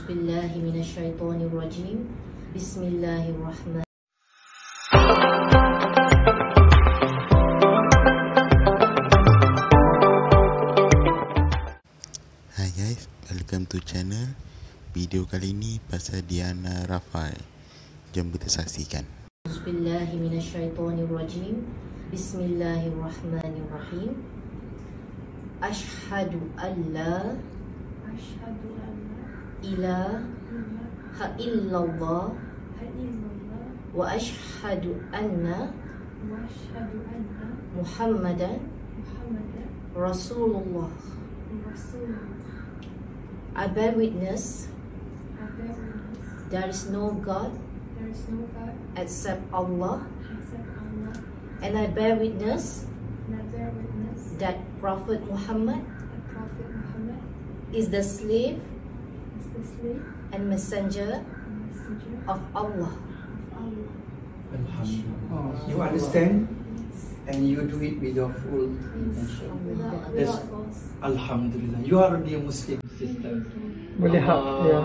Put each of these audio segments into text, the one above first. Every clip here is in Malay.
A'udzubillahi minasyaitonirrajim. Bismillahirrahmanirrahim. Hi guys, welcome to channel. Video kali ini pasal Diana Rafai. Jom kita saksikan. A'udzubillahi minasyaitonirrajim. Bismillahirrahmanirrahim. Ashhadu an la ilaha illallah wa ashhadu anna Muhammadan Rasulullah. I bear witness there is no God except Allah, and I bear witness that Prophet Muhammad is the slave and messenger of Allah. You understand? And you do it with your full. Yes. Alhamdulillah. You are already a Muslim sister. Boleh hak ya.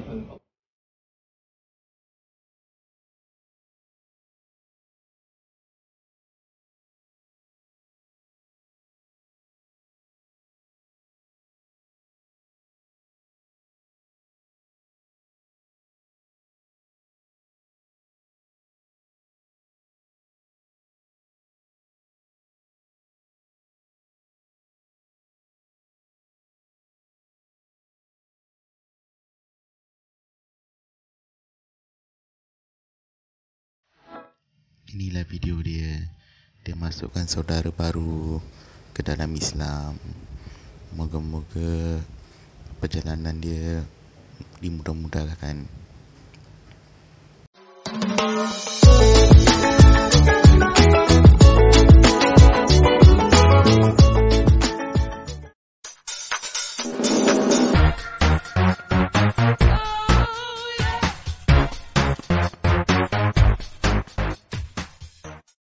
Inilah video dia. Dia masukkan saudara baru ke dalam Islam. Moga-moga perjalanan dia dimudah-mudahkan.